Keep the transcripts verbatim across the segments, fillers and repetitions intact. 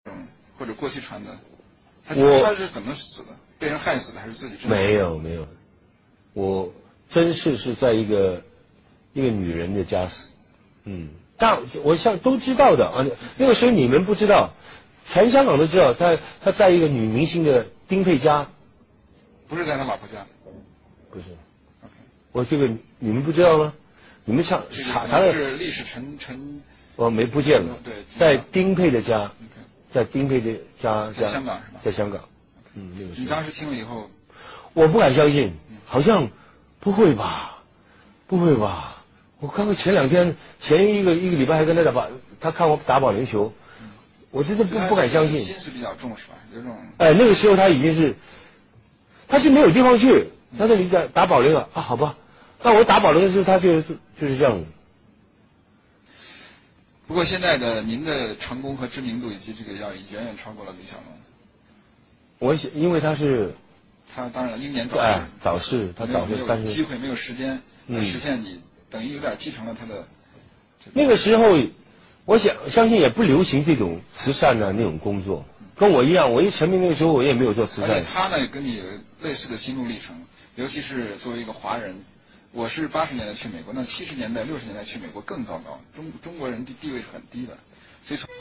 嗯，或者过去传的，他我他是怎么死的？被人害死的还是自己真死的？ 没有没有，我真是是在一个一个女人的家死，嗯，但我像都知道的啊，那个时候你们不知道，全香港都知道，他他在一个女明星的丁佩家， 不是在他老婆家， 不是， OK， 我这个你们不知道吗？你们查这查查了， 个是历史沉沉， 我没不见了， 对， 在丁佩的家， OK， 在丁佩的家在香港是吧？ 在香港，嗯，那个时候你当时听了以后， 我不敢相信，好像不会吧，不会吧？我刚刚前两天前一个一个礼拜还跟他打保，他看我打保龄球，我真的不不敢相信。 心思比较重是吧？有种哎，那个时候他已经是，他是没有地方去，他这里打打保龄了啊，好吧，那我打保龄的时候他就是就是这样的。 不过现在的您的成功和知名度以及这个要远远超过了李小龙。 我想，因为他是他当然英年早逝， 哎早逝，他早没有逝三十， 机会没有时间嗯实现你，等于有点继承了他的。 那个时候，我想相信也不流行这种慈善的那种工作，跟我一样，我一成名那个时候我也没有做慈善而且。他呢跟你有类似的心路历程，尤其是作为一个华人，我是八十年代去美国，那七十年代、六十年代去美国更糟糕，中中国人地地位是很低的，所以从。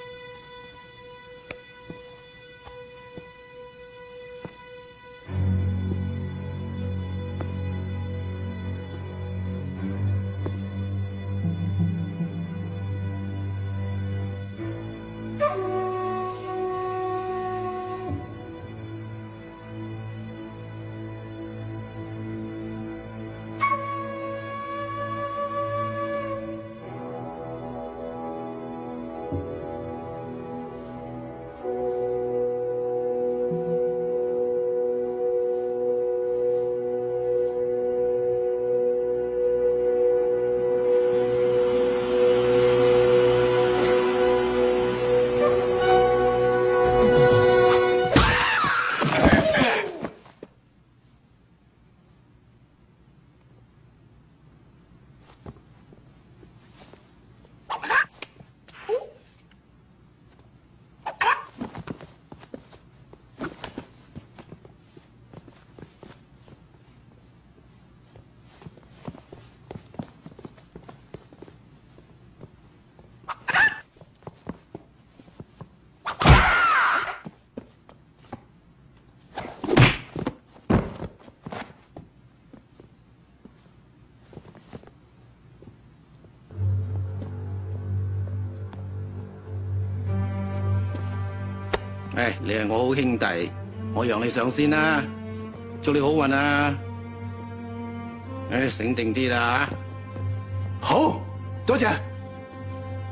唉，你係我好兄弟，我讓你上先啦，祝你好運啊！唉，醒定啲啦。 好，多謝。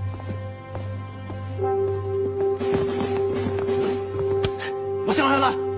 我上去啦。